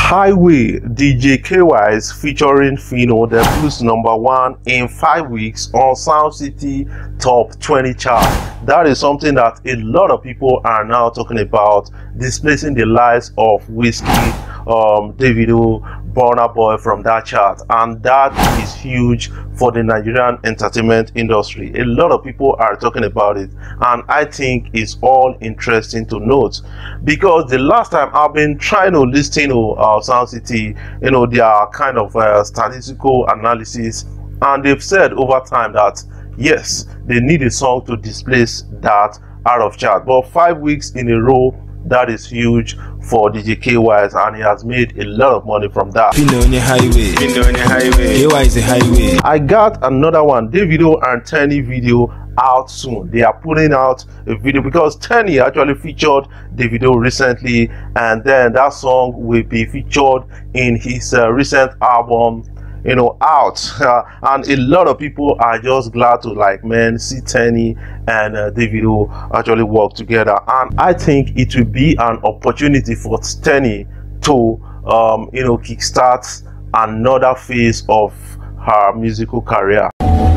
Highway, DJ K-Wise featuring Phyno debuts #1 in 5 weeks on Sound City Top 20 chart. That is something that a lot of people are now talking about, displacing the likes of Wizkid, Davido, Burna Boy from that chart, and that is huge for the Nigerian entertainment industry. A lot of people are talking about it, and I think it's all interesting to note, because the last time I've been trying to listen to Sound City, their kind of statistical analysis, and they've said over time that yes, they need a song to displace that out of chart, but 5 weeks in a row, that is huge for DJ K-Wise, and he has made a lot of money from that. Highway. I got another one, Davido and Tenny video out soon. They are putting out a video because Tenny actually featured Davido recently, and then that song will be featured in his recent album out, and a lot of people are just glad to see Tenny and Davido actually work together, and I think it will be an opportunity for Tenny to kickstart another phase of her musical career.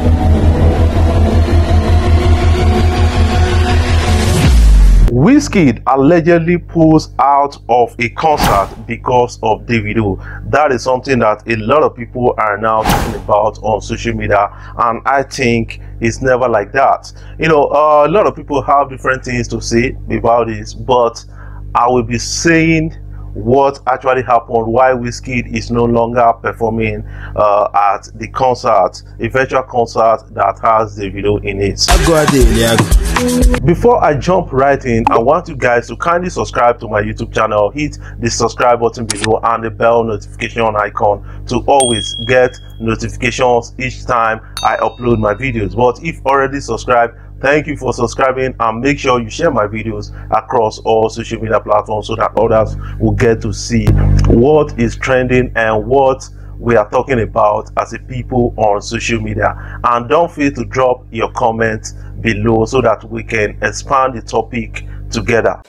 Wizkid allegedly pulls out of a concert because of Davido. That is something that a lot of people are now talking about on social media, and I think it's never like that. A lot of people have different things to say about this, but I will be saying what actually happened, why Wizkid is no longer performing at the concert, a virtual concert that has the video in it. Before I jump right in, I want you guys to kindly subscribe to my YouTube channel, hit the subscribe button below and the bell notification icon to always get notifications each time I upload my videos. But if already subscribed, thank you for subscribing, and make sure you share my videos across all social media platforms so that others will get to see what is trending and what we are talking about as a people on social media. And don't fail to drop your comments below so that we can expand the topic together.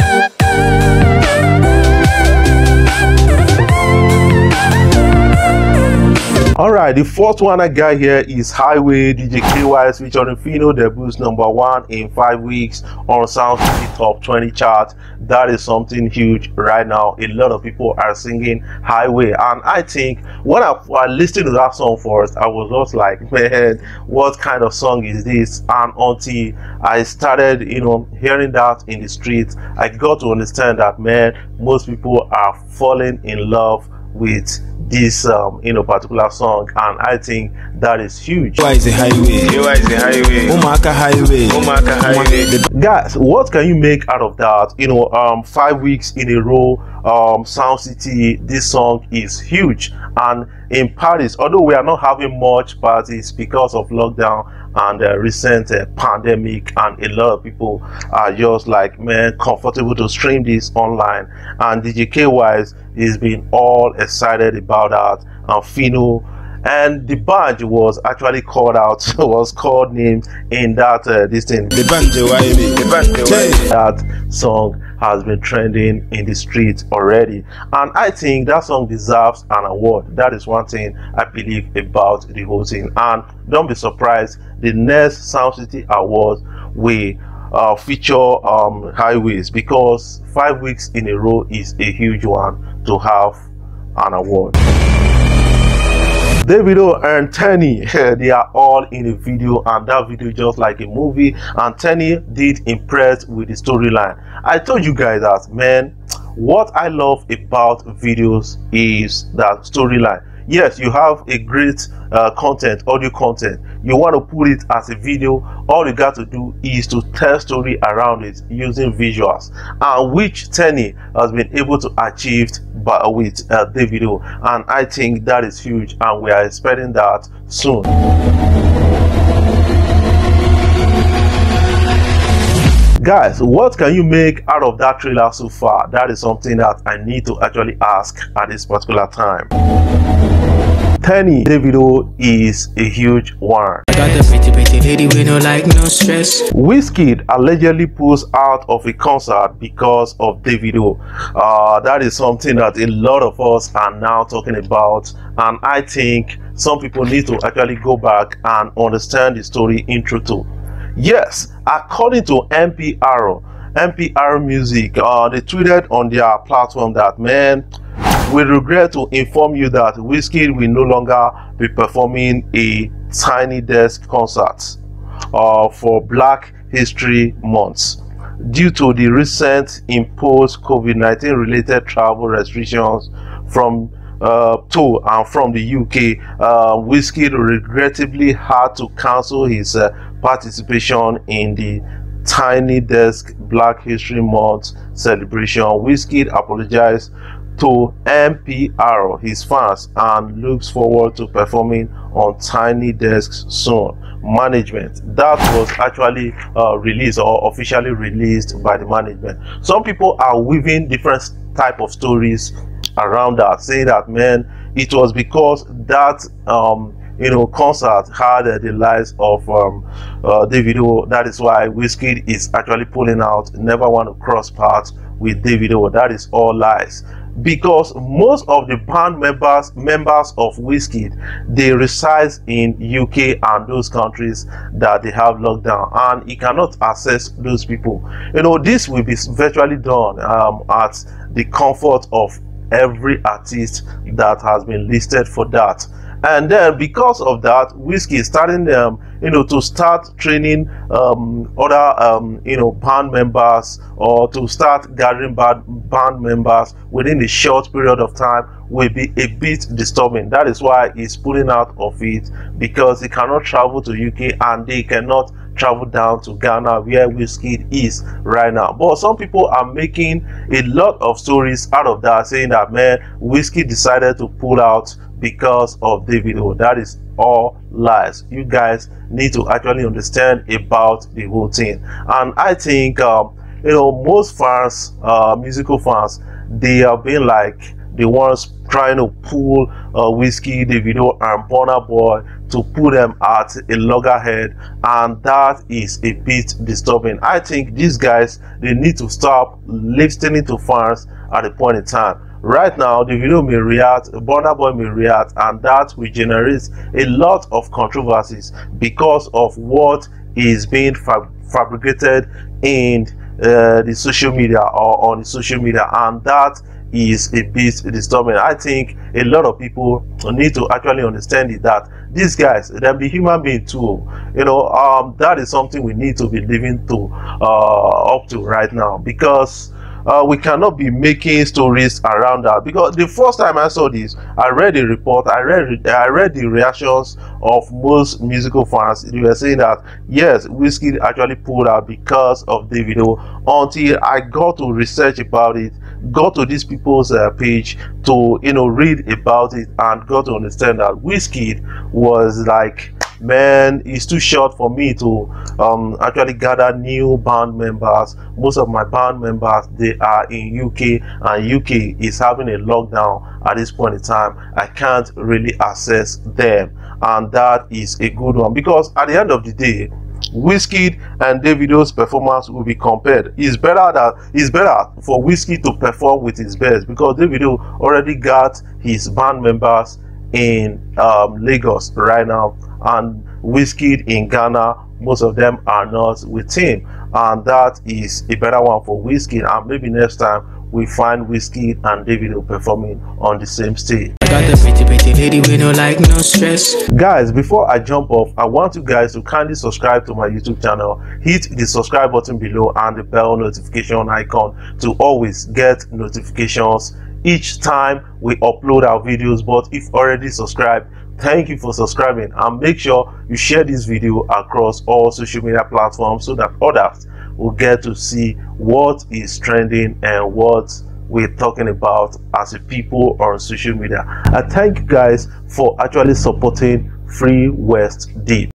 Alright, the fourth one I got here is Highway, DJ K-Wise featuring Phyno debuts #1 in 5 weeks on Sound City Top 20 chart. That is something huge right now. A lot of people are singing Highway, and I think when I listened to that song first, I was just like, man, what kind of song is this? And until I started hearing that in the streets, I got to understand that, man, most people are falling in love with this particular song, and I think that is huge. Highway. Guys, what can you make out of that? 5 weeks in a row, Sound City, this song is huge. And in Paris, although we are not having much parties because of lockdown and recent pandemic, and a lot of people are just like, man, comfortable to stream this online, and DJ K-Wise is being all excited about that, and Phyno and the badge was actually called out, was called name in that this thing. That song has been trending in the streets already, and I think that song deserves an award. That is one thing I believe about the whole thing, and don't be surprised, the next Sound City Awards will feature Highways, because 5 weeks in a row is a huge one to have an award. Davido and Tenny, they are all in a video, and that video just like a movie, and Tenny did impress with the storyline. I told you guys that, man, what I love about videos is that storyline. Yes, you have a great content, audio content, you want to put it as a video, all you got to do is to tell story around it using visuals, and which Tenny has been able to achieve with Davido, and I think that is huge, and we are expecting that soon. Guys, what can you make out of that trailer so far? That is something that I need to actually ask at this particular time. Tenny Davido is a huge one. I got the pretty lady with no like no stress. Wizkid allegedly pulls out of a concert because of Davido. That is something that a lot of us are now talking about, and I think some people need to actually go back and understand the story in truth. Yes, according to NPR Music, they tweeted on their platform that, man, we regret to inform you that Wizkid will no longer be performing a Tiny Desk concert for Black History Month due to the recent imposed COVID-19 related travel restrictions from to and from the UK. Wizkid regrettably had to cancel his participation in the Tiny Desk Black History Month celebration. Wizkid apologized to NPR, his fans, and looks forward to performing on Tiny Desks soon. Management, that was actually released or officially released by the management. Some people are weaving different type of stories around that, saying that, man, it was because that concert had the lives of Davido. That is why Wizkid is actually pulling out. Never want to cross paths with Davido. That is all lies, because most of the band members of Wizkid, they reside in UK and those countries that they have locked down, and he cannot access those people. This will be virtually done at the comfort of every artist that has been listed for that. And then because of that, Wizkid starting to start training other band members, or to start gathering band members within a short period of time will be a bit disturbing. That is why he's pulling out of it, because he cannot travel to UK and they cannot travel down to Ghana, where Wizkid is right now. But some people are making a lot of stories out of that, saying that, man, Wizkid decided to pull out because of Davido. That is all lies. You guys need to actually understand about the whole thing. And I think most fans, musical fans, they have been like the ones trying to pull Wizkid, Davido, and Burna Boy to put them at a loggerhead, and that is a bit disturbing. I think these guys, they need to stop listening to fans at a point in time. Right now, Davido may react, Burna Boy may react, and that will generate a lot of controversies because of what is being fabricated in the social media or on the social media, and that is a bit disturbing. I think a lot of people need to actually understand it, that these guys, they'll be human beings too. That is something we need to be living to up to right now, because we cannot be making stories around that. Because the first time I saw this, I read the report, I read the reactions of most musical fans. They were saying that, yes, Wizkid actually pulled out because of Davido, until I got to research about it, got to these people's page to read about it, and got to understand that Wizkid was like, man, it's too short for me to actually gather new band members. Most of my band members, they are in UK, and UK is having a lockdown at this point in time. I can't really access them, and that is a good one, because at the end of the day, Wizkid and Davido's performance will be compared. It's better for Wizkid to perform with his best, because Davido already got his band members in Lagos right now, and Wizkid in Ghana, most of them are not with him, and that is a better one for Wizkid. And maybe next time we find Wizkid and Davido performing on the same stage. I got the pretty lady with no like no stress. Guys, before I jump off, I want you guys to kindly subscribe to my YouTube channel. Hit the subscribe button below and the bell notification icon to always get notifications each time we upload our videos. But if already subscribed, thank you for subscribing, and make sure you share this video across all social media platforms so that others will get to see what is trending and what we're talking about as a people on social media. I thank you guys for actually supporting Free West Deep.